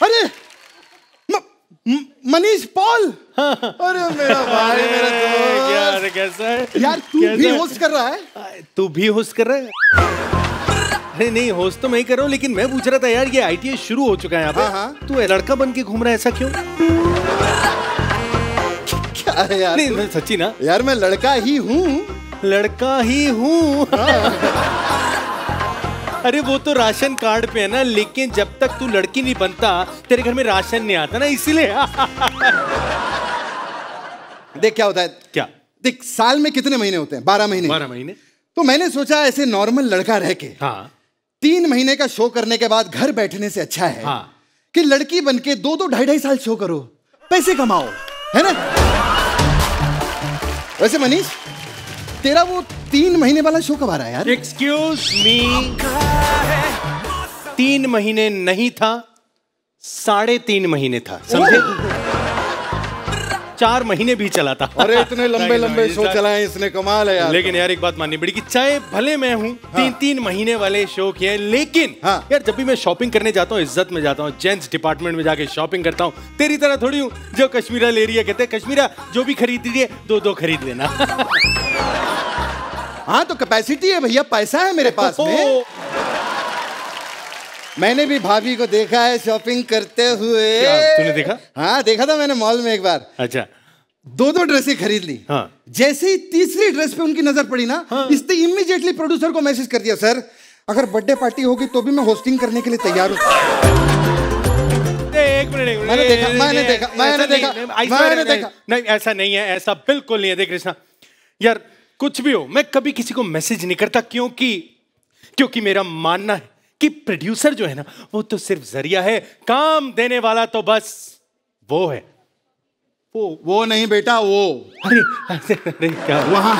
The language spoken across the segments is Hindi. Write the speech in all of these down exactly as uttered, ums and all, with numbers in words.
अरे मनीष पॉल। अरे मेरा भाई, मेरा दोस्त यार कैसा है यार? तू भी होस्ट कर रहा है? तू भी होस्ट कर रहा है? अरे नहीं, होस्ट तो मैं ही कर रहा हूँ, लेकिन मैं पूछ रहा था यार, ये आईटीएस शुरू हो चुका है यहाँ पे। हाँ हाँ। तू लड़का बन के घूम रहा है, ऐसा क्यों? क्या है यार? नहीं मैं सच्ची ना यार, मैं लड़का ही हूँ। लड़का ही हूँ। अरे वो तो राशन कार्ड पे है ना, लेकिन जब तक तू लड़की नहीं बनता तेरे घर में राशन नहीं आता ना, इसीलिए। देख क्या होता है। क्या? देख, साल में कितने महीने होते हैं? बारह महीने। बारह महीने। तो मैंने सोचा ऐसे नॉर्मल लड़का रह के हाँ तीन महीने का शो करने के बाद घर बैठने से अच्छा है हाँ कि लड़की बन के दो दो ढाई ढाई साल शो करो, पैसे कमाओ, है ना? वैसे मनीष, तेरा वो तीन महीने वाला शो कब आ रहा है यार? एक्सक्यूज मी, तीन महीने नहीं था, साढ़े तीन महीने था, समझे? चार महीने भी चला था। अरे इतने लंबे लंबे शो चलाए इसने, कमाल है यार। लेकिन यार एक बात माननी पड़ेगी, चाहे भले मैं हूँ हाँ। तीन तीन महीने वाले शो किए, लेकिन हाँ। यार जब भी मैं शॉपिंग करने जाता हूँ, इज्जत में जाता हूँ, जेंट्स डिपार्टमेंट में जाके शॉपिंग करता हूँ। तेरी तरह थोड़ी हूँ जो कश्मीरा ले रही है, कहते हैं कश्मीरा जो भी खरीद रही है दो दो खरीद लेना। हाँ तो कैपेसिटी है भैया, पैसा है मेरे पास में। मैंने भी भाभी को देखा है शॉपिंग करते हुए। क्या, तूने देखा? हाँ देखा था मैंने मॉल में एक बार। अच्छा। दो दो ड्रेसें खरीद ली। हाँ। जैसे ही तीसरी ड्रेस पे उनकी नजर पड़ी ना, हाँ। इसने इमीडिएटली प्रोड्यूसर को मैसेज कर दिया, सर अगर बर्थडे पार्टी होगी तो भी मैं होस्टिंग करने के लिए तैयार हूँ। एक मिनट, एक मिनट। मैंने देखा, मैंने देखा, मैंने देखा, मैंने देखा। नहीं ऐसा नहीं है, ऐसा बिल्कुल नहीं है। देख कृष्णा यार, कुछ भी हो, मैं कभी किसी को मैसेज नहीं करता, क्योंकि क्योंकि मेरा मानना है कि प्रोड्यूसर जो है ना, वो तो सिर्फ जरिया है, काम देने वाला तो बस वो है। वो वो नहीं बेटा, वो अरे अरे क्या वहां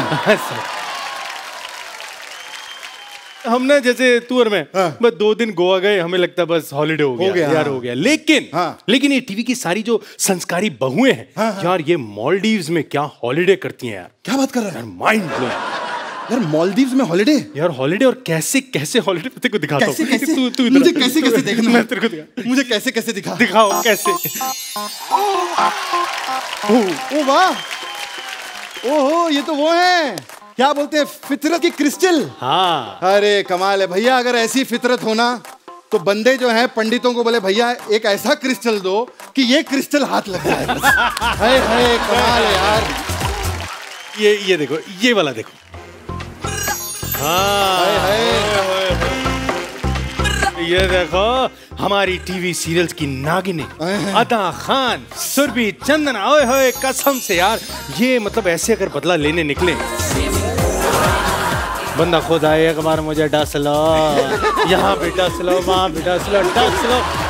हम ना जैसे तू और मैं हाँ। बस दो दिन गोवा गए, हमें लगता है बस हॉलिडे हो गया, हो गया यार हाँ। हो गया। लेकिन हाँ। लेकिन ये टीवी की सारी जो संस्कारी बहुएं हैं हाँ, हाँ। यार, ये मालदीव्स में क्या हॉलिडे करती हैं यार। क्या बात कर रहा है यार, माइंड ब्लोइंग यार। मालदीव्स में हॉलिडे यार, हॉलिडे। और कैसे कैसे हॉलिडे तेरे को दिखाता हूं। कैसे कैसे? तू तू मुझे कैसे कैसे देखना, मैं तेरे को दिखा, मुझे कैसे कैसे दिखा दिखाओ कैसे। ओ वाह, ओहो ये तो वो है, क्या बोलते हैं, फितरत की क्रिस्टल। हाँ अरे कमाल है भैया, अगर ऐसी फितरत होना तो बंदे जो हैं पंडितों को बोले भैया एक ऐसा क्रिस्टल दो कि ये क्रिस्टल हाथ लग जाए। हाय हाय कमाल है यार। ये ये देखो, ये वाला देखो। हाँ हाय ये देखो, हमारी टीवी सीरियल्स की नागिनी अदा खान, सुरभि, चंदना, ओए होए कसम से यार, ये मतलब ऐसे अगर बदला लेने निकले, बंदा खुद आए एक बार मुझे डस लो, यहाँ भी डस लो, वहाँ भी डस लो, डस लो,